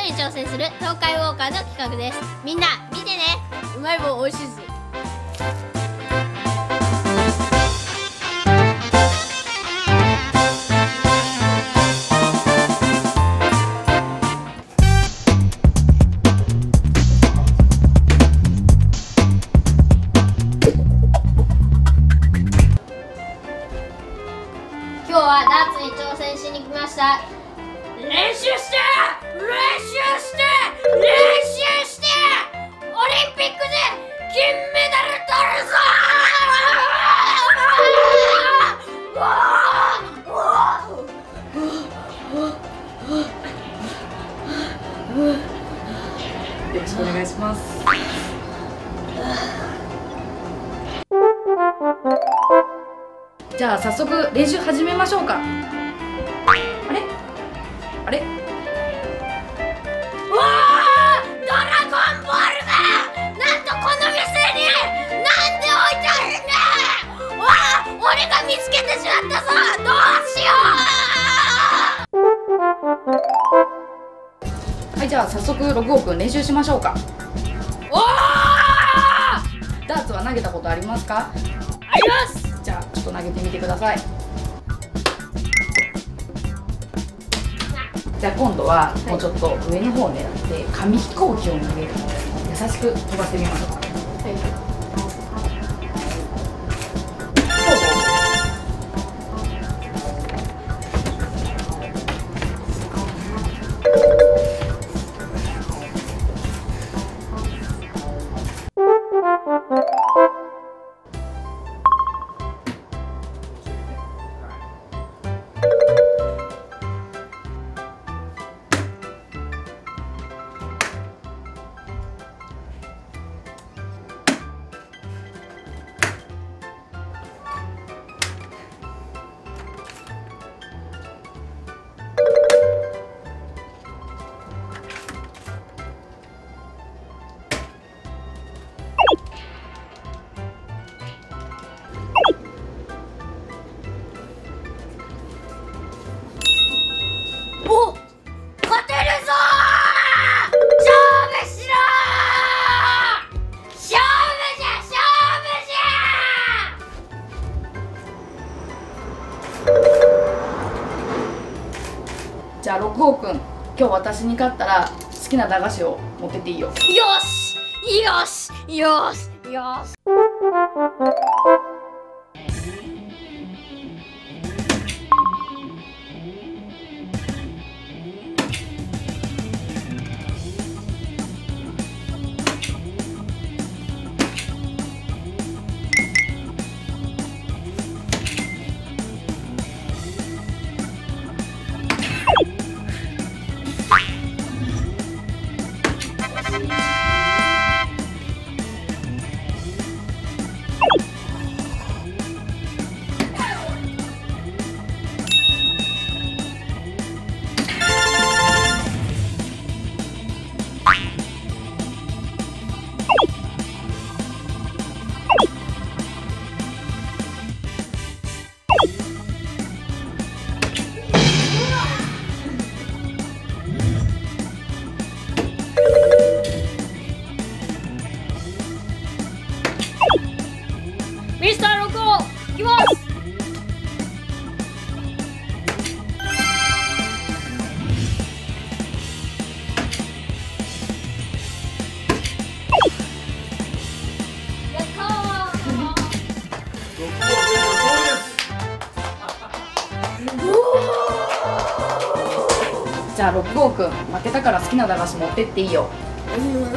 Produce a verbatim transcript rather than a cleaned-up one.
に挑戦する東海ウォーカーの企画です。みんな見てね、うまい棒美味しいです。今日はダーツに挑戦しに来ました。練習して練習して練習してオリンピックで金メダル取るぞー。 よろしくお願いします。じゃあ早速練習始めましょうか。あれあれ、 わあ、ドラゴンボールがなんとこの店になんで置いてあるんだ。わあ、俺が見つけてしまったぞ。どうしよはい、じゃあ早速ろくごくん練習しましょうか。 う。おお、 ダーツは投げたことありますか？ あります。 じゃあちょっと投げてみてください。じゃあ今度はもうちょっと上の方を狙って紙飛行機を投げるので優しく飛ばしてみましょうか。 お、勝てるぞー。勝負しろー。勝負じゃ勝負じゃ。 じゃあろくごくん、今日私に勝ったら好きな駄菓子を持ってっていいよ。 よしよしよしよし。ミスターろくご、いきます。やったじゃあろくごくん、負けたから好きな駄菓子持ってっていいよ。 ー。